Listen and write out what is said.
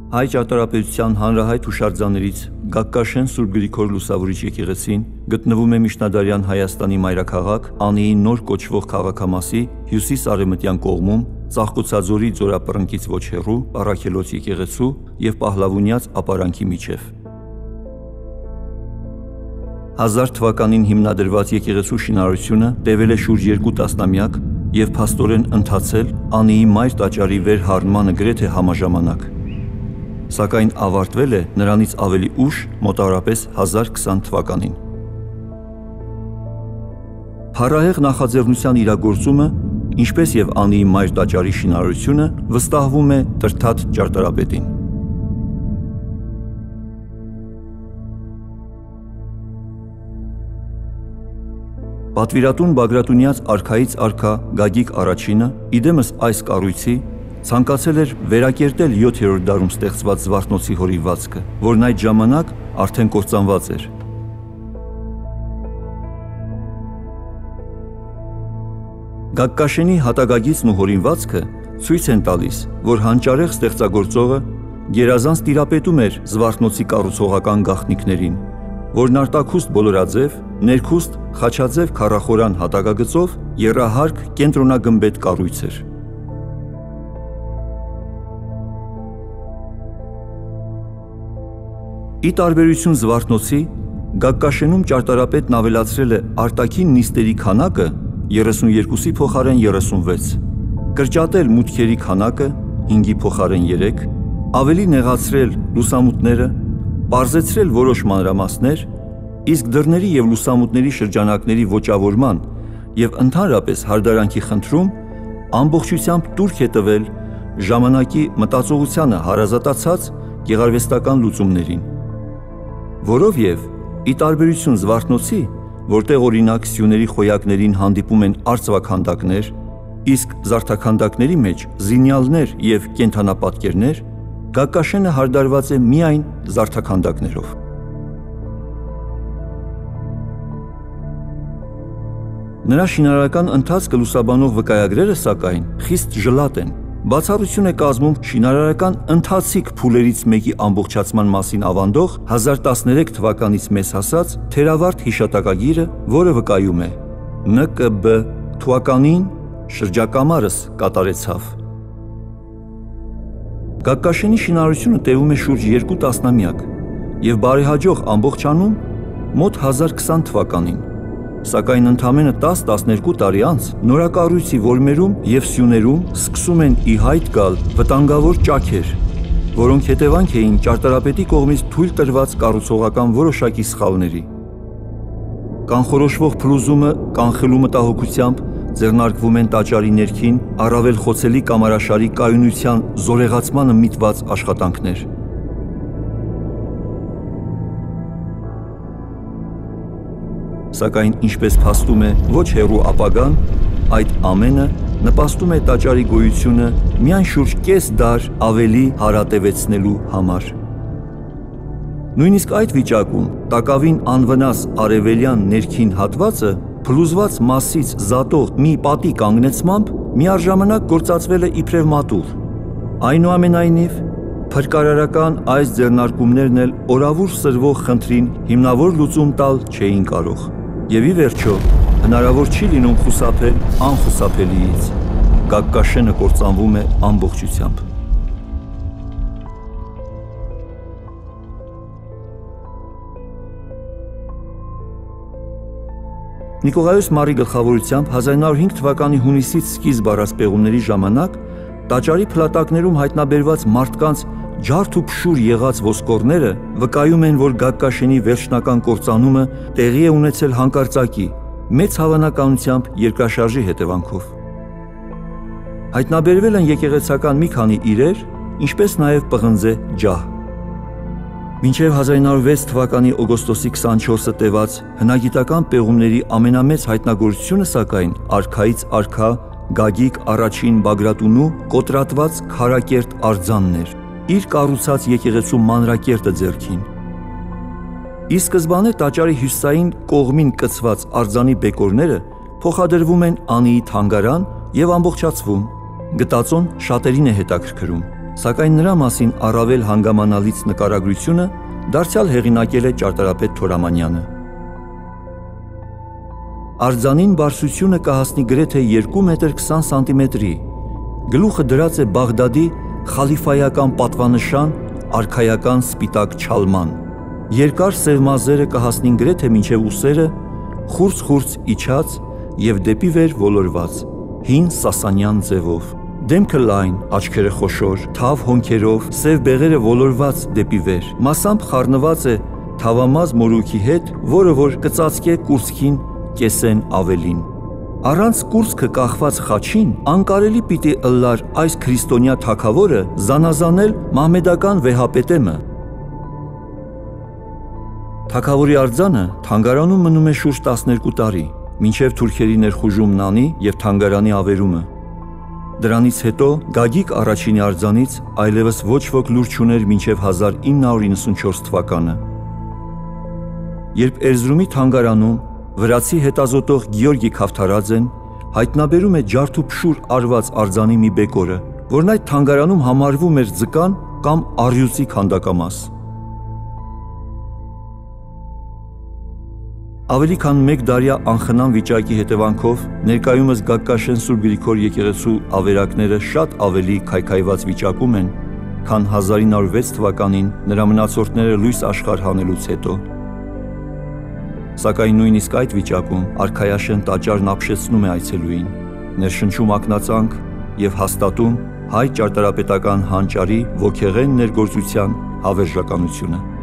Հայ ճարտարապետության հանրահայտ հուշարձաններից Գագկաշեն Սուրբ Գրիգոր Լուսավորիչ եկեղեցին գտնվում է միջնադարյան Հայաստանի մայրաքաղաք Անիի նոր կոչվող քաղաքամասի հյուսիս-արևմտյան կողմում Ծաղկոցաձորի ձորապռնկից ոչ հեռու Առաքելոց եկեղեցու և Պահլավունյաց ապարանքի միջև։ 1000 թվականին հիմնադրված եկեղեցու շինարարությունը տևել է շուրջ 2 տասնամյակ և փաստորեն ընթացել Անիի մայր տաճարի վերհառմանը գրեթե համաժամանակ, սակայն ավարտվել է նրանից ավելի ուշ, մոտավորապես 1020 թվականին։ Փառահեղ նախաձեռնության իրագործումը, ինչպես և Անիի մայր տաճարի շինարարությունը, վստահվում է Տրթատ ճարտարապետին։ Պատվիրատուն Բագրատունյաց արքայից արքա Գագիկ առաջինը, իդեմս այս կառույցի, ցանկացել էր վերակերտել 7-րդ դարում ստեղծված Զվարթնոցի հորինվածքը, որն այդ ժամանակ արդեն կործանված էր։ Գագկաշենի հատագագիծն ու հորինվածքը ցույց են տալիս, որ հանճարեղ ստեղծագործողը գերազանց տիրապետում էր Զվարթնոցի կառուցողական գաղտնիքներին, որն արտաքուստ բոլորաձև, ներքուստ խաչաձև քառախորան հատակագծով եռահարկ կենտրոնագմբեթ կառույց էր։ Ի տարբերություն Զվարթնոցի, Գագկաշենում ճարտարապետն ավելացրել է արտաքին նիստերի քանակը 32-ի փոխարեն 36, կրճատել մուտքերի քանակը 5-ի փոխարեն 3, ավելի նեղացրել լուսամուտները, պարզեցրել որոշ մանրամասներ, իսկ դռների և լուսամուտների շրջանակների ոճավորման և ընդհանրապես հարդարանքի խնդրում ամբողջությամբ տուրք է տվել ժամանակի մտածողությանը հարազատացած գեղարվեստական լուծումներին, որովև ի տարբերություն Զվարթնոցի, որտեղ օրինակ սյուների խոյակներին հանդիպում են արծվաքանդակներ, իսկ զարդաքանդակների մեջ զինյալներ և կենդանապատկերներ, Գագկաշենը հարդարված է միայն զարդաքանդակներով։ Նրա շինարարական ընթացքը լուսաբանող վկայագրերը, սակայն, խիստ ժլատ են, բացառություն է կազմում շինարարական ընթացիկ փուլերից մեկի ամբողջացման մասին ավանդող 1013 թվականից մեզ հասած թերավարտ հիշատակագիրը, որը վկայում է. ՆԿԲ թվականին շրջակամարս կատարեցավ։ Գագկաշենի շինարարությունը տևում է շուրջ 2 տասնամյակ և բարեհաջող ամբողջանում մոտ 1020 թվականին, սակայն ընդամենը 10-12 տարի անց նորակառույցի որմերում և սյուներում սկսում են ի հայտ գալ վտանգավոր ճաքեր, որոնք հետևանք էին ճարտարապետի կողմից թույլ տրված կառուցողական որոշակի սխալների։ Կանխորոշվող փլուզումը կանխելու մտահոգությամբ ձեռնարկվում են տաճարի ներքին առավել խոցելի կամարաշարի կայունության զորեղացմանը միտված աշխատանքներ։ Սակայն ինչպես փաստում է ոչ հեռու ապագան, այդ ամենը նպաստում է տաճարի գոյությունը միայն շուրջ կես դար ավելի հարատևեցնելու համար։ Նույնիսկ այդ վիճակում տակավին անվնաս արևելյան ներքին հատվածը փլուզված մասից զատող մի պատի կանգնեցմամբ միառժամանակ գործածվել է իբրև մատուռ։ Այնուամենայնիվ, փրկարարական այս ձեռնարկումներն էլ օրավուր սրվող խնդրին հիմնավոր լուծում տալ չէին կարող, և ի վերջո հնարավոր չի լինում խուսափել անխուսափելիից։ Գագկաշենը կործանվում է ամբողջությամբ։ Նիկողայոս Մարի գլխավորությամբ 1905 թվականի հունիսից սկիզբ առած պեղումների ժամանակ տաճարի փլատակներում հայտնաբերված մարդկանց ջարդ ու փշուր եղած ոսկորները վկայում են, որ Գագկաշենի վերջնական կործանումը տեղի է ունեցել հանկարծակի, մեծ հավանականությամբ երկրաշարժի հետևանքով։ Հայտնաբերվել են եկեղեցական մի քանի իրեր, ինչպես նաև պղնձե ջահ։ Մինչև 1906 թվականի օգոստոսի 24-ը տևած հնագիտական պեղումների ամենամեծ հայտնագործությունը, սակայն, արքայից արքա Գագիկ առաջին Բագրատունու կոտրատված քարակերտ արձանն էր, իր կառուցած եկեղեցու մանրակերտը ձեռքին։ Ի սկզբանե տաճարի հյուսիսային կողմին կցված արձանի բեկորները փոխադրվում են Անիի թանգարան և ամբողջացվում։ Գտածոն շատերին է հետաքրքրում, Սակայն նրա մասին առավել հանգամանալից նկարագրությունը դարձյալ հեղինակել է ճարտարապետ Թորամանյանը։ Արձանին բարձրությունը կհասնի գրեթե 2 մետր 20 սանտիմետրի, գլուխը դրած է Բաղդադի խալիֆայական պատվանշան արքայական սպիտակ չալման, երկար սև մազերը կհասնին գրեթե մինչև ուսերը, խուրց իջած և դեպի վեր ոլորված, հին սասանյան ձևով, դեմքը լայն, աչքերը խոշոր, թավ հոնքերով, սև բեղերը ոլորված դեպի վեր, մասամբ խառնված է թավամազ մորուքի հետ, որը որ կծածկե կուրծքին կեսեն ավելին։ Առանց կուրծքը կախված խաչին անկարելի պիտի ըլլար այս քրիստոնյա թագավորը զանազանել մահմեդական վեհապետեմը։ Թագավորի արձանը թանգարանում մնում է շուրջ 12 տարի, մինչև թուրքերի ներխուժումն անի և թանգարանի ավերումը։ Դրանից հետո Գագիկ առաջինի արձանից այլևս ոչ ոք լուր չուներ մինչև 1994 թվականը։ Երբ Էրզրումի թանգարանում վրացի հետազոտող Գյորգի Քավթարաձեն հայտնաբերում է ջարդ ու փշուր արված արձանի մի բեկորը, որն այդ թանգարանում համարվում էր ձկան կամ առյուծի քանդակամաս։ Ավելի քան մեկ դարյա անխնամ վիճակի հետևանքով ներկայումս Գագկաշեն Սուրբ Գրիգոր եկեղեցու ավերակները շատ ավելի քայքայված վիճակում են, քան 1906 թվականին նրա մնացորդները լույս աշխարհ հանելուց հետո։ Սակայն նույնիսկ այդ վիճակում արքայաշեն տաճարն ապշեցնում է այցելուին, ներշնչում ակնածանք և հաստատում հայ ճարտարապետական հանճարի ոգեղեն ներգործության հավերժականությունը։